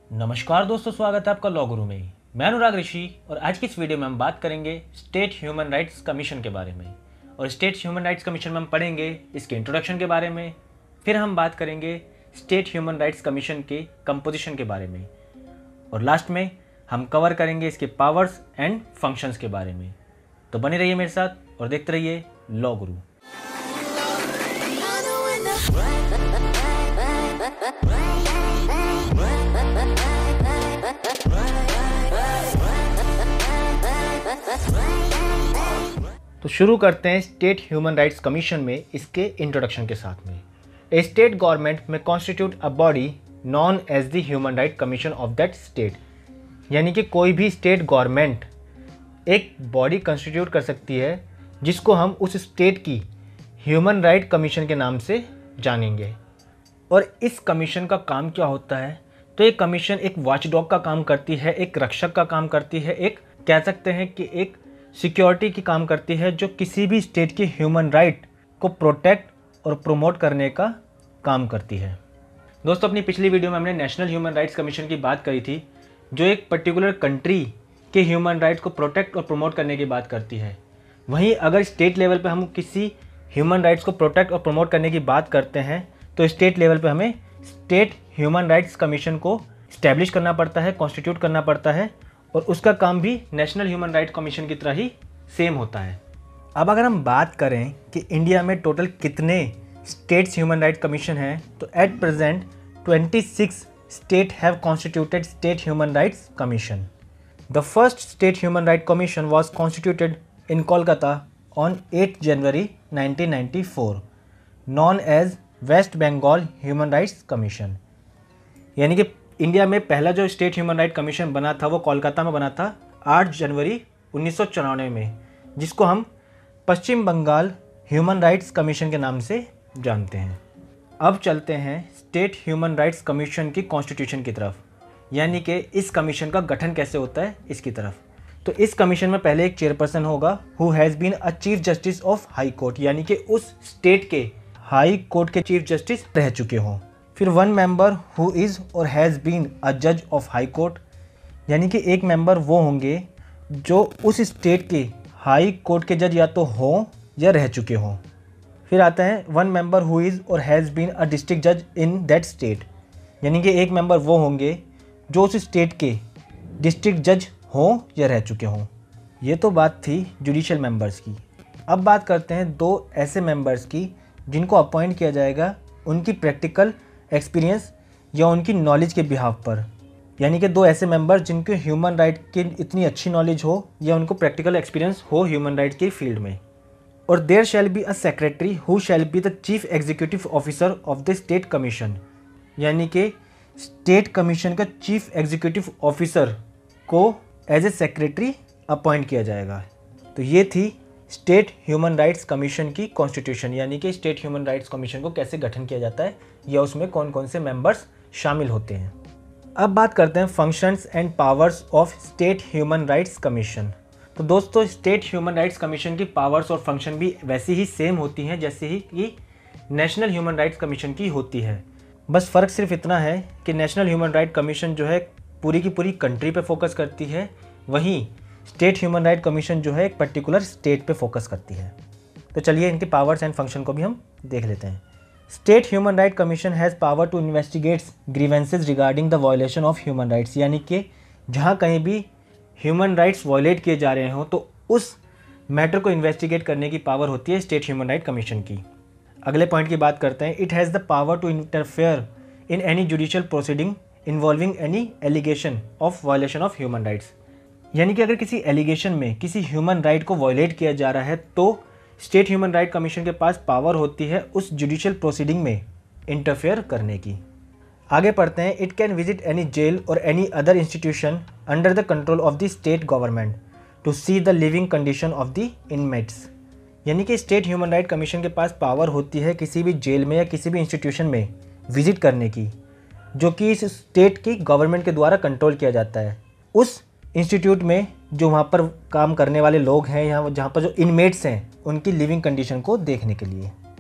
नमस्कार दोस्तों, स्वागत है आपका लॉ गुरु में। मैं अनुराग ऋषि और आज की इस वीडियो में हम बात करेंगे स्टेट ह्यूमन राइट्स कमीशन के बारे में। और स्टेट ह्यूमन राइट्स कमीशन में हम पढ़ेंगे इसके इंट्रोडक्शन के बारे में, फिर हम बात करेंगे स्टेट ह्यूमन राइट्स कमीशन के कंपोजिशन के बारे में, और लास्ट में हम कवर करेंगे इसके पावर्स एंड फंक्शंस के बारे में। तो बने रहिए मेरे साथ और देखते रहिए लॉ गुरु। तो शुरू करते हैं स्टेट ह्यूमन राइट्स कमीशन में इसके इंट्रोडक्शन के साथ में। A state government may constitute a body known as the human right commission of that state, यानी कि कोई भी स्टेट गवर्नमेंट एक बॉडी कंस्टिट्यूट कर सकती है जिसको हम उस स्टेट की ह्यूमन राइट कमीशन के नाम से जानेंगे। और इस कमीशन का काम क्या होता है? तो ये कमीशन एक वॉचडॉग का काम करती है, एक रक्षक का काम करती है, एक कह सकते हैं कि एक सिक्योरिटी की काम करती है जो किसी भी स्टेट की ह्यूमन राइट को प्रोटेक्ट और प्रमोट करने का काम करती है। दोस्तों, अपनी पिछली वीडियो में हमने नेशनल ह्यूमन राइट्स कमीशन की बात करी थी, जो एक पर्टिकुलर कंट्री के ह्यूमन राइट्स को प्रोटेक्ट और प्रमोट करने की बात करती है। वहीं अगर स्टेट लेवल पे हम किसी ह्यूमन राइट्स को प्रोटेक्ट और प्रमोट करने की बात करते हैं तो स्टेट लेवल पे हमें स्टेट ह्यूमन राइट्स कमीशन को इस्टेब्लिश करना पड़ता है, कॉन्स्टिट्यूट करना पड़ता है, और उसका काम भी नेशनल ह्यूमन राइट्स कमीशन की तरह ही सेम होता है। अब अगर हम बात करें कि इंडिया में टोटल कितने स्टेट्स ह्यूमन राइट्स कमीशन हैं, तो at present 26 state have constituted state human rights commission. The first state human rights commission was constituted in Kolkata on 8 January 1994, known as West Bengal human rights commission. यानी कि India में पहला जो state human right commission बना था वो कोलकाता में बना था 8 जनवरी 1994 में, जिसको हम Paschim Bengal human rights commission के नाम से जानते हैं। अब चलते हैं स्टेट ह्यूमन राइट्स कमीशन की कॉन्स्टिट्यूशन की तरफ, यानी कि इस कमीशन का गठन कैसे होता है इसकी तरफ। तो इस कमीशन में पहले एक चेयरपर्सन होगा who has been a chief justice of high court, यानी कि उस स्टेट के हाई कोर्ट के चीफ जस्टिस रह चुके हों। फिर 1 member who is or has been a जज ऑफ हाई कोर्ट, यानी कि एक मेंबर वो होंगे जो उस स्टेट के हाई कोर्ट के जज या तो हों या रह चुके हों। फिर आता है 1 member who is or has been a district जज इन दैट स्टेट, यानी कि एक मेंबर वो होंगे जो उस स्टेट के डिस्ट्रिक्ट जज हों या रह चुके हों। ये तो बात थी जुडिशियल मेंबर्स की। अब बात करते हैं 2 ऐसे मेंबर्स की जिनको अपॉइंट किया जाएगा उनकी प्रैक्टिकल एक्सपीरियंस या उनकी नॉलेज के बिहाफ पर, यानी कि 2 ऐसे मेंबर जिनके ह्यूमन राइट की इतनी अच्छी नॉलेज हो या उनको प्रैक्टिकल एक्सपीरियंस हो ह्यूमन राइट की फील्ड में। और there shall be a secretary who shall be the chief executive officer of the state commission, यानी कि स्टेट कमीशन का चीफ एग्जीक्यूटिव ऑफिसर को एज ए सेक्रेटरी अपॉइंट किया जाएगा। तो ये थी स्टेट ह्यूमन राइट्स कमीशन की कॉन्स्टिट्यूशन, यानी कि स्टेट ह्यूमन राइट्स कमीशन को कैसे गठन किया जाता है या उसमें कौन कौन से मेंबर्स शामिल होते हैं। अब बात करते हैं functions and powers of state human rights commission. तो दोस्तों, स्टेट ह्यूमन राइट्स कमीशन की पावर्स और फंक्शन भी वैसी ही सेम होती हैं जैसे ही कि नेशनल ह्यूमन राइट्स कमीशन की होती है। बस फ़र्क सिर्फ इतना है कि नेशनल ह्यूमन राइट कमीशन जो है पूरी की पूरी कंट्री पे फोकस करती है, वहीं स्टेट ह्यूमन राइट कमीशन जो है एक पर्टिकुलर स्टेट पे फोकस करती है। तो चलिए इनके पावर्स एंड फंक्शन को भी हम देख लेते हैं। State human right commission has power to investigate grievances regarding the violation of human rights, यानी कि जहाँ कहीं भी ह्यूमन राइट्स वायलेट किए जा रहे हों तो उस मैटर को इन्वेस्टिगेट करने की पावर होती है स्टेट ह्यूमन राइट कमीशन की। अगले पॉइंट की बात करते हैं। It has the power to interfere in any judicial proceeding involving any allegation of violation of human rights, यानी कि अगर किसी एलिगेशन में किसी ह्यूमन राइट को वायलेट किया जा रहा है तो स्टेट ह्यूमन राइट कमीशन के पास पावर होती है उस जुडिशियल प्रोसीडिंग में इंटरफेयर करने की। आगे पढ़ते हैं। It can visit any jail or any other institution under the control of the state government to see the living condition of the inmates, यानी कि स्टेट ह्यूमन राइट कमीशन के पास power होती है किसी भी जेल में या किसी भी इंस्टीट्यूशन में विजिट करने की जो कि इस स्टेट की गवर्नमेंट के द्वारा कंट्रोल किया जाता है। उस इंस्टीट्यूट में जो वहाँ पर काम करने वाले लोग हैं या जहाँ पर जो इनमेट्स हैं उनकी लिविंग कंडीशन को देखने के लिए।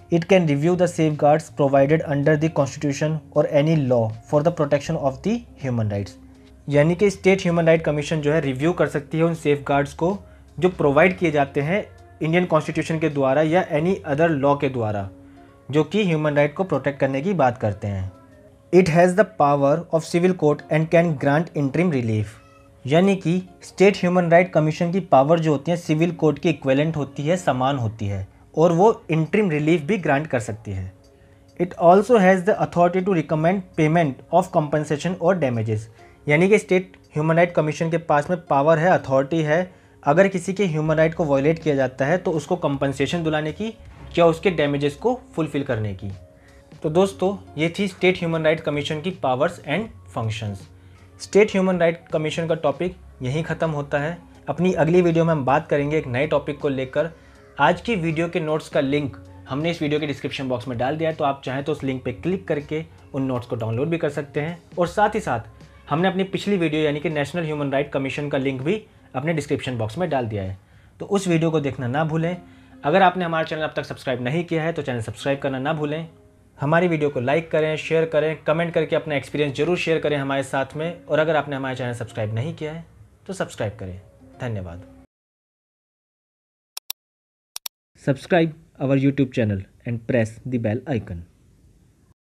It can review the safeguards provided under the constitution or any law for the protection of the human rights. यानी कि स्टेट ह्यूमन राइट कमीशन जो है रिव्यू कर सकती है उन सेफगार्ड्स को जो प्रोवाइड किए जाते हैं इंडियन कॉन्स्टिट्यूशन के द्वारा या एनी अदर लॉ के द्वारा जो कि ह्यूमन राइट को प्रोटेक्ट करने की बात करते हैं. It has the power of civil court and can grant interim relief. यानी कि स्टेट ह्यूमन राइट कमीशन की पावर जो होती है सिविल कोर्ट की इक्विवेलेंट होती है, समान होती है, और वो इंटरिम रिलीफ भी ग्रांट कर सकती है. It also has the authority to recommend payment of compensation or damages. यानी कि स्टेट ह्यूमन राइट कमीशन के पास में पावर है, अथॉरिटी है, अगर किसी के ह्यूमन राइट को वायलेट किया जाता है तो उसको कंपनसेशन दिलाने की या उसके डैमेजेस को फुलफिल करने की. तो दोस्तों ये थी स्टेट ह्यूमन राइट कमीशन की powers and functions. State human right commission का टॉपिक यहीं ख़त्म होता है. अपनी अगली वीडियो में हम बात करेंगे एक नए टॉपिक को लेकर. आज की वीडियो के नोट्स का लिंक हमने इस वीडियो के डिस्क्रिप्शन बॉक्स में डाल दिया है, तो आप चाहें तो उस लिंक पे क्लिक करके उन नोट्स को डाउनलोड भी कर सकते हैं. और साथ ही साथ हमने अपनी पिछली वीडियो यानी कि नेशनल ह्यूमन राइट कमीशन का लिंक भी अपने डिस्क्रिप्शन बॉक्स में डाल दिया है, तो उस वीडियो को देखना ना भूलें. अगर आपने हमारा चैनल अब तक सब्सक्राइब नहीं किया है तो चैनल सब्सक्राइब करना ना भूलें. हमारी वीडियो को लाइक करें, शेयर करें, कमेंट करके अपना एक्सपीरियंस जरूर शेयर करें हमारे साथ में. और अगर आपने हमारा चैनल सब्सक्राइब नहीं किया है तो सब्सक्राइब करें. धन्यवाद. Subscribe our YouTube channel and press the bell icon.